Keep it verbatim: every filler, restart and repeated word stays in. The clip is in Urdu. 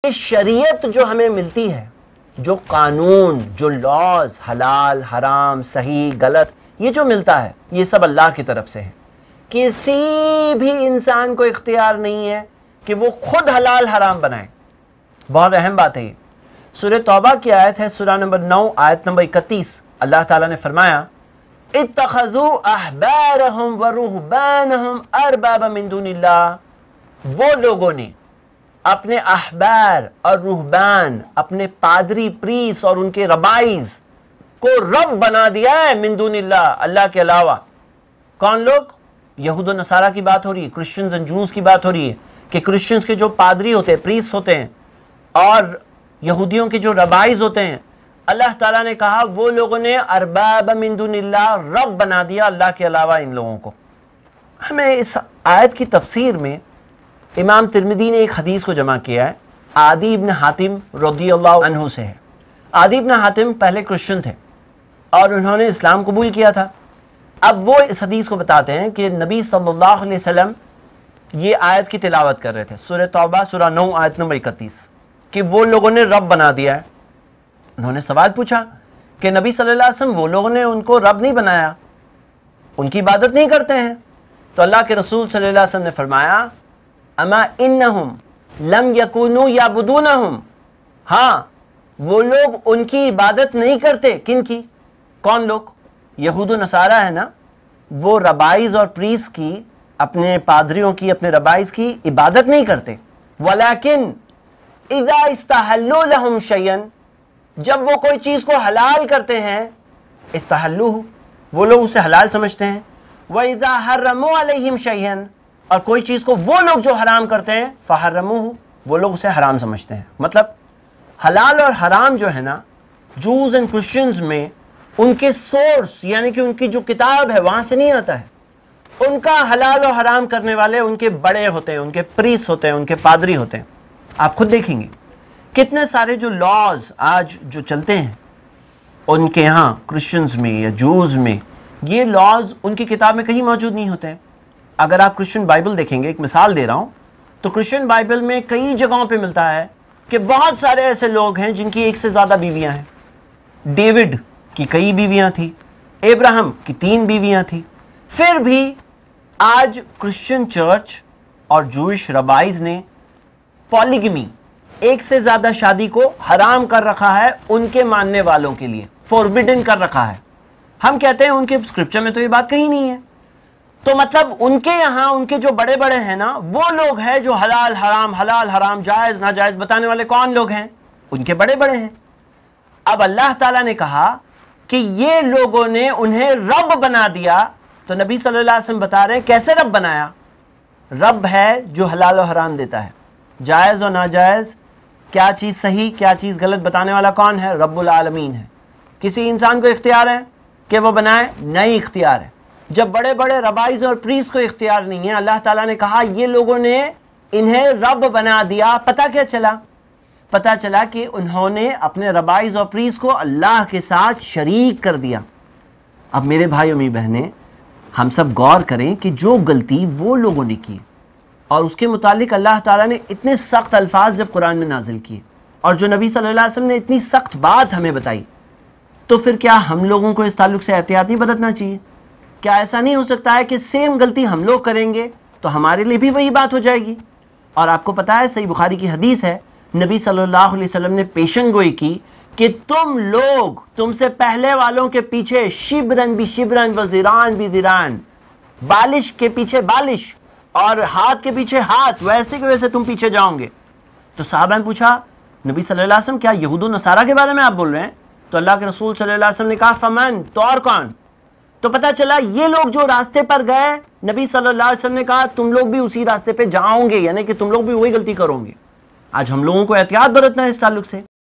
شریعت جو ہمیں ملتی ہے، جو قانون، جو لاز، حلال حرام صحیح غلط، یہ جو ملتا ہے یہ سب اللہ کی طرف سے ہے۔ کسی بھی انسان کو اختیار نہیں ہے کہ وہ خود حلال حرام بنائے۔ بہت اہم بات ہے یہ۔ سورہ توبہ کی آیت ہے، سورہ نمبر نو آیت نمبر اکتیس، اللہ تعالیٰ نے فرمایا اتخذوا احبارهم ورهبانهم اربابا من دون اللہ، وہ لوگوں نے اپنے احبار اور رہبان، اپنے پادری پریس اور ان کے ربائز کو رب بنا دیا ہے من دون اللہ، اللہ کے علاوہ۔ کون لوگ؟ یہود و نصارہ کی بات ہو رہی ہے، کرسچنز اینڈ جوز کی بات ہو رہی ہے کہ کرسچنز کے جو پادری ہوتے ہیں، پریس ہوتے ہیں، اور یہودیوں کے جو ربائز ہوتے ہیں، اللہ تعالیٰ نے کہا وہ لوگوں نے ارباب من دون اللہ، رب بنا دیا اللہ کے علاوہ ان لوگوں کو۔ ہمیں اس آیت کی تفسیر میں امام ترمذی نے ایک حدیث کو جمع کیا ہے، عدی بن حاتم رضی اللہ عنہ سے ہے۔ عدی بن حاتم پہلے کرسچن تھے اور انہوں نے اسلام قبول کیا تھا۔ اب وہ اس حدیث کو بتاتے ہیں کہ نبی صلی اللہ علیہ وسلم یہ آیت کی تلاوت کر رہے تھے، سورہ توبہ سورہ نو آیت نمبر اکتیس، کہ وہ لوگوں نے رب بنا دیا ہے۔ انہوں نے سوال پوچھا کہ نبی صلی اللہ علیہ وسلم وہ لوگوں نے ان کو رب نہیں بنایا، ان کی عبادت نہیں کرتے ہیں؟ تو اللہ کے رسول صلی اللہ علیہ وسلم نے فرمایا اما انہم لم یکونوا یعبدونہم، ہاں وہ لوگ ان کی عبادت نہیں کرتے۔ کن کی؟ کون لوگ؟ یہود و نصارہ ہے نا، وہ ربائز اور پریس کی، اپنے پادریوں کی، اپنے ربائز کی عبادت نہیں کرتے۔ ولیکن اذا استحلوا لہم شیئا، جب وہ کوئی چیز کو حلال کرتے ہیں، استحلوہ، وہ لوگ اسے حلال سمجھتے ہیں۔ وَإِذَا حَرَّمُوا عَلَيْهِمْ شَيْئًا، اور کوئی چیز کو وہ لوگ جو حرام کرتے ہیں، فَحَرَّمُوهُ، وہ لوگ اسے حرام سمجھتے ہیں۔ مطلب حلال اور حرام جو ہے نا، جوز اینڈ کرسچنز میں ان کے سورس، یعنی کہ ان کی جو کتاب ہے وہاں سے نہیں آتا ہے۔ ان کا حلال و حرام کرنے والے ان کے بڑے ہوتے ہیں، ان کے پریس ہوتے ہیں، ان کے پادری ہوتے ہیں۔ آپ خود دیکھیں گے کتنے سارے جو لاز آج جو چلتے ہیں ان کے ہاں کرسچنز میں یا جوز میں، یہ لاز ان کی کتاب میں کہیں موجود نہیں ہوتے ہیں۔ اگر آپ کرسچن بائبل دیکھیں گے، ایک مثال دے رہا ہوں، تو کرسچن بائبل میں کئی جگہوں پہ ملتا ہے کہ بہت سارے ایسے لوگ ہیں جن کی ایک سے زیادہ بیویاں ہیں۔ ڈیوڈ کی کئی بیویاں تھیں، ابراہیم کی تین بیویاں تھیں۔ پھر بھی آج کرسچن چرچ اور جوئش ربائز نے پالیگمی، ایک سے زیادہ شادی کو حرام کر رکھا ہے ان کے ماننے والوں کے لیے، فوربڈن کر رکھا ہے۔ ہم کہتے ہیں ان کے اسکرپچر میں تو یہ بات کہیں نہیں ہے۔ تو مطلب ان کے یہاں ان کے جو بڑے بڑے ہیں نا، وہ لوگ ہیں جو حلال حرام، حلال حرام، جائز ناجائز بتانے والے کون لوگ ہیں؟ ان کے بڑے بڑے ہیں۔ اب اللہ تعالیٰ نے کہا کہ یہ لوگوں نے انہیں رب بنا دیا، تو نبی صلی اللہ علیہ وسلم بتا رہے ہیں کیسے رب بنایا؟ رب ہے جو حلال و حرام دیتا ہے، جائز و ناجائز، کیا چیز صحیح کیا چیز غلط بتانے والا کون ہے؟ رب العالمین ہے۔ کسی انسان کو اختیار ہے کہ وہ بنائے؟ نہیں اختیار ہے۔ جب بڑے بڑے ربائز اور پریس کو اختیار نہیں ہے، اللہ تعالیٰ نے کہا یہ لوگوں نے انہیں رب بنا دیا۔ پتہ کیا چلا؟ پتہ چلا کہ انہوں نے اپنے ربائز اور پریس کو اللہ کے ساتھ شریک کر دیا۔ اب میرے بھائی امی بہنیں، ہم سب غور کریں کہ جو غلطی وہ لوگوں نے کی اور اس کے متعلق اللہ تعالیٰ نے اتنے سخت الفاظ جب قرآن میں نازل کیے، اور جو نبی صلی اللہ علیہ وسلم نے اتنی سخت بات ہمیں بتائی، تو پھر کیا ہم لوگوں کو اس تعلق سے احتیاط نہیں برتنا چاہیے؟ کیا ایسا نہیں ہو سکتا ہے کہ سیم غلطی ہم لوگ کریں گے تو ہمارے لیے بھی وہی بات ہو جائے گی؟ اور آپ کو پتہ ہے صحیح بخاری کی حدیث ہے، نبی صلی اللہ علیہ وسلم نے پیشن گوئی کی کہ تم لوگ تم سے پہلے والوں کے پیچھے شبرن بھی شبرن و ذران بھی ذران، بالش کے پیچھے بالش اور ہاتھ کے پیچھے ہاتھ، ویسے کہ ویسے تم پیچھے جاؤں گے۔ تو صحابہ نے پوچھا نبی صلی اللہ علیہ وسلم کیا یہود و نصارہ کے بارے میں آپ بول رہے ہیں؟ تو اللہ کے رسول صلی اللہ علیہ وسلم نے کہا فمن، تو اور کون؟ تو پتہ چلا یہ لوگ جو راستے پر گئے، نبی صلی اللہ علیہ وسلم نے کہا تم لوگ بھی اسی راستے پہ جاؤ گے، یعنی کہ تم لوگ بھی وہی غلطی کرو گے۔ آج ہم لوگوں کو احتیاط برتنا ہے اس تعلق سے۔